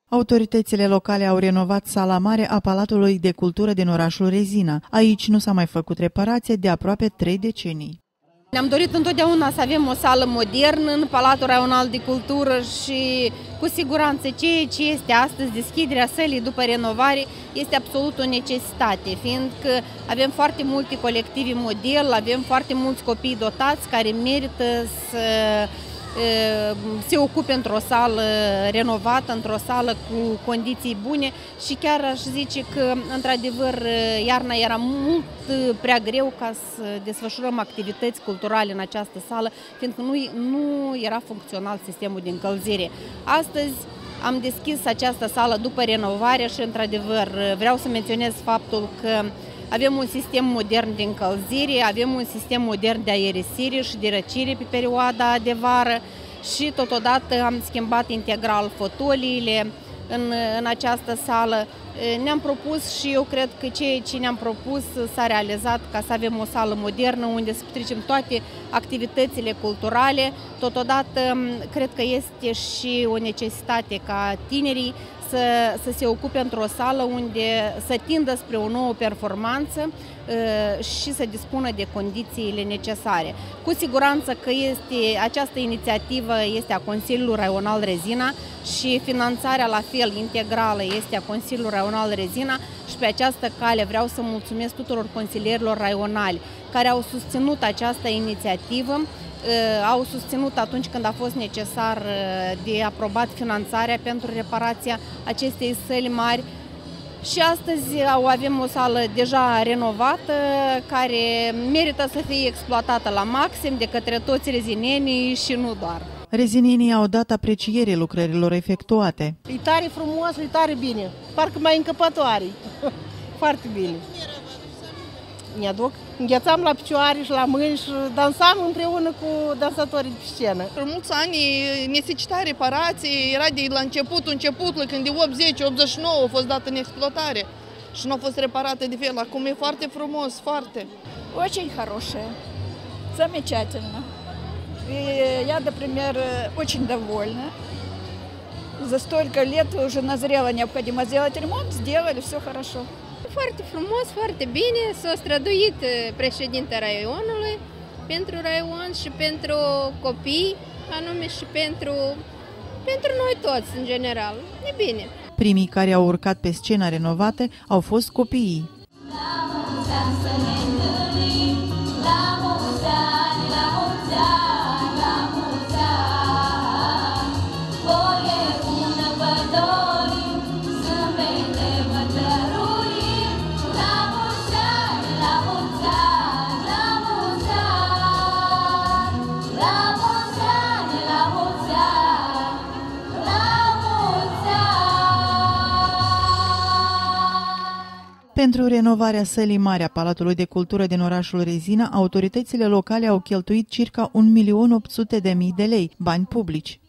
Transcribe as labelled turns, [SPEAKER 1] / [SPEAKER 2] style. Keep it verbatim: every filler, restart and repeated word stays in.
[SPEAKER 1] Autoritățile locale au renovat sala mare a Palatului de Cultură din orașul Rezina. Aici nu s-a mai făcut reparație de aproape trei decenii.
[SPEAKER 2] Ne-am dorit întotdeauna să avem o sală modernă în Palatul Raional de Cultură și cu siguranță ceea ce este astăzi, deschiderea sălii după renovare, este absolut o necesitate, fiindcă avem foarte multe colective model, avem foarte mulți copii dotați care merită să se ocupe într-o sală renovată, într-o sală cu condiții bune și chiar aș zice că, într-adevăr, iarna era mult prea greu ca să desfășurăm activități culturale în această sală, fiindcă nu, nu era funcțional sistemul de încălzire. Astăzi am deschis această sală după renovare și, într-adevăr, vreau să menționez faptul că avem un sistem modern de încălzire, avem un sistem modern de aerisire și de răcire pe perioada de vară și totodată am schimbat integral fotoliile în, în această sală. Ne-am propus și eu cred că ceea ce ne-am propus s-a realizat, ca să avem o sală modernă unde să petrecem toate activitățile culturale. Totodată cred că este și o necesitate ca tinerii să, să se ocupe într-o sală unde să tindă spre o nouă performanță și să dispună de condițiile necesare. Cu siguranță că este, această inițiativă este a Consiliului Raional Rezina și finanțarea la fel integrală este a Consiliului Raional Rezina și pe această cale vreau să mulțumesc tuturor consilierilor raionali care au susținut această inițiativă, au susținut atunci când a fost necesar de aprobat finanțarea pentru reparația acestei săli mari. Și astăzi avem o sală deja renovată, care merită să fie exploatată la maxim de către toți rezinenii și nu doar.
[SPEAKER 1] Rezinenii au dat apreciere lucrărilor efectuate.
[SPEAKER 3] E tare frumos, e tare bine, parcă mai încăpătoare. Foarte bine. Ne aduc, înghețam la picioare și la mâini și dansam împreună cu dansatorii de scenă.
[SPEAKER 4] Pentru mulți ani necesita reparații, era de la începutul începutului, când de optzeci optzeci și nouă a fost dată în exploatare și nu a fost reparată de fel. Acum e foarte frumos, foarte.
[SPEAKER 5] Очень хорошая, замечательно. Я, например, очень довольна. За столько лет уже назрела необходимо сделать ремонт, сделали, все хорошо.
[SPEAKER 6] Foarte frumos, foarte bine, s-a străduit președintele raionului pentru raion și pentru copii, anume și pentru, pentru noi toți, în general. E bine.
[SPEAKER 1] Primii care au urcat pe scena renovată au fost copiii. Pentru renovarea sălii mari a Palatului de Cultură din orașul Rezina, autoritățile locale au cheltuit circa un milion opt sute de mii de lei, bani publici.